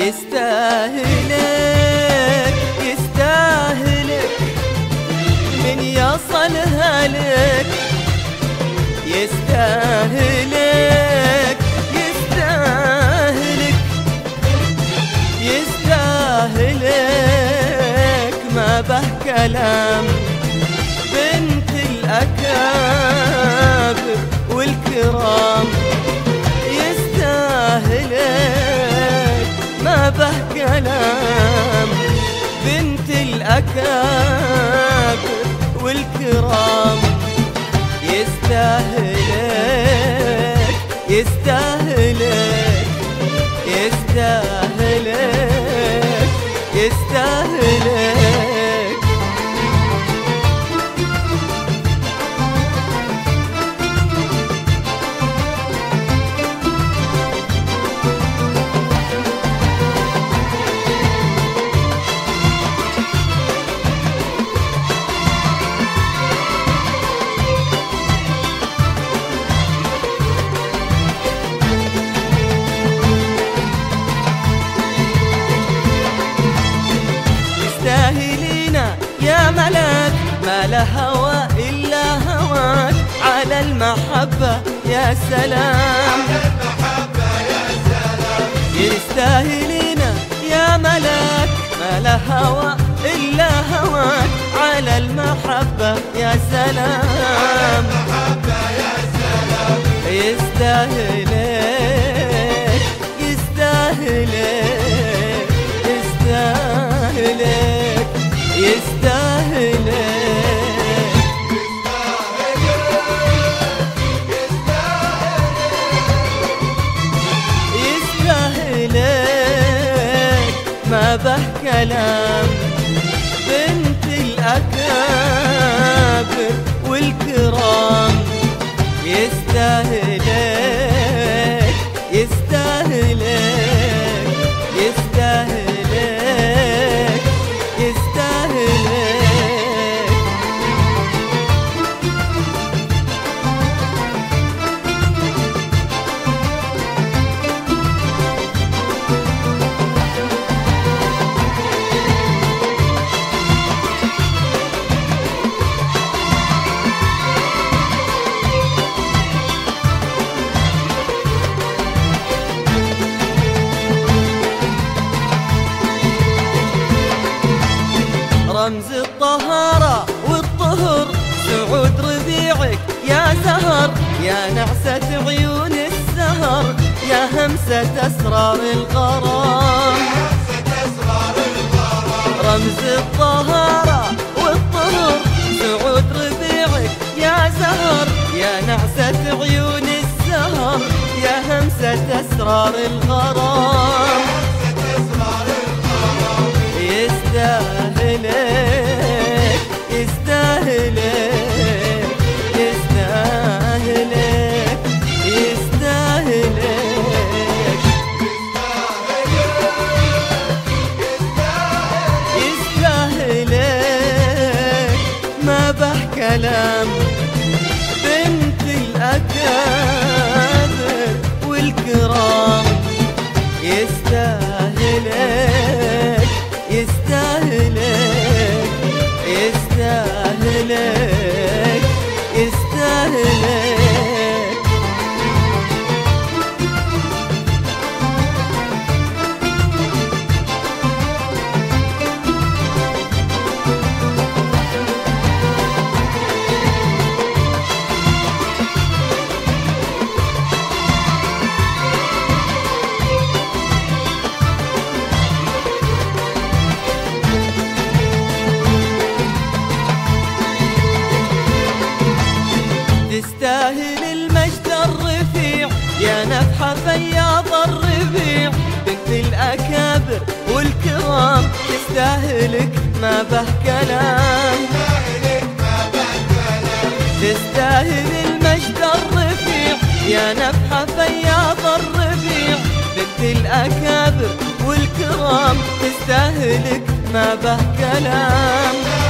يستاهلك يستاهلك من يصلها لك، يستاهلك يستاهلك يستاهلك ما به كلام، بنت الأكابر والكرام. يستاهلك ما به كلام، بنت الأكابر والكرام. يستاهلك يستاهلك يستاهلك يستاهلك. تستاهلينا يا ملاك، ما له هوى إلا هواك، على المحبة يا سلام. يستاهلينا يا ملاك، ما له هوى إلا هواك، على المحبة يا سلام. يستاهلك يستاهلك يستاهلك يستاهلك. يستاهلك ما به كلام، بنت الأكابر والكرام. يستاهلك يستاهلك يستاهلك يستاهلك. رمز الطهارة والطهر سعود ربيعك يا زهر، يا نعسة عيون السهر، يا همسة أسرار الغرام. رمز الطهارة والطهر سعود ربيعك يا زهر، يا نعسة عيون السهر، يا همسة أسرار الغرام. يستاهلك يستاهلك يستاهلك يستاهلك يستاهلك ما به كلام، بنت الأكابر والكرام. يستاهلك يستاهلك يستاهلك يستاهلك. تستاهل المجد الرفيع يا نفحة فياض الربيع، بنت الأكابر والكرام. تستاهلك ما به كلام، تستاهل المجد الرفيع يا نفحة فياض الربيع، بنت الأكابر والكرام. تستاهلك ما به كلام.